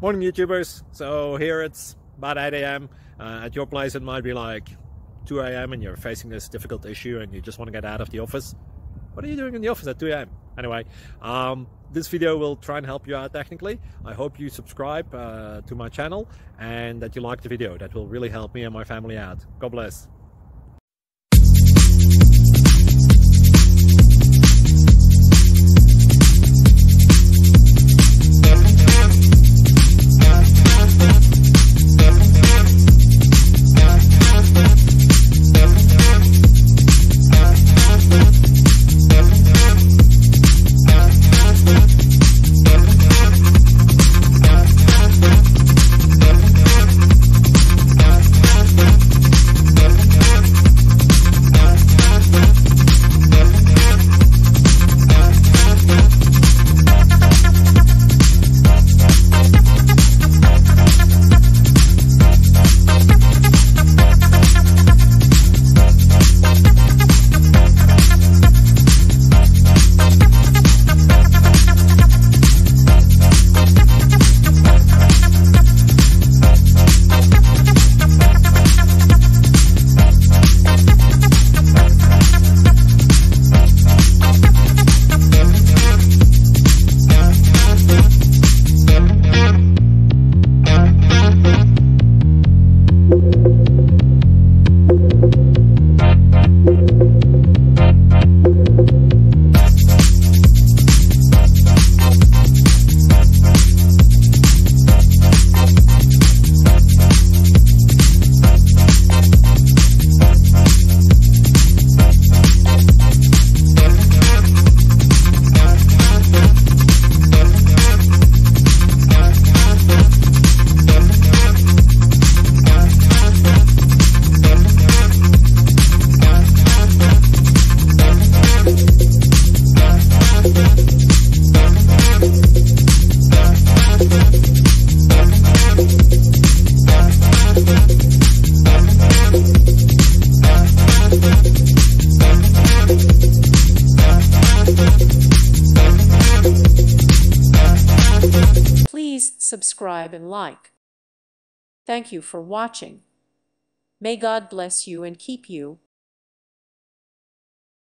Morning YouTubers. So here it's about 8 a.m. At your place it might be like 2 a.m. and you're facing this difficult issue and you just want to get out of the office. What are you doing in the office at 2 a.m.? Anyway, this video will try and help you out technically. I hope you subscribe to my channel and that you like the video. That will really help me and my family out. God bless. Please subscribe and like. Thank you for watching. May God bless you and keep you.